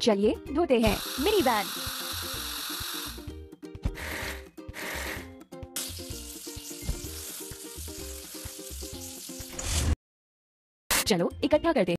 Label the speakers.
Speaker 1: चलिए धोते हैं। Mini van. चलो इकट्ठा करते हैं।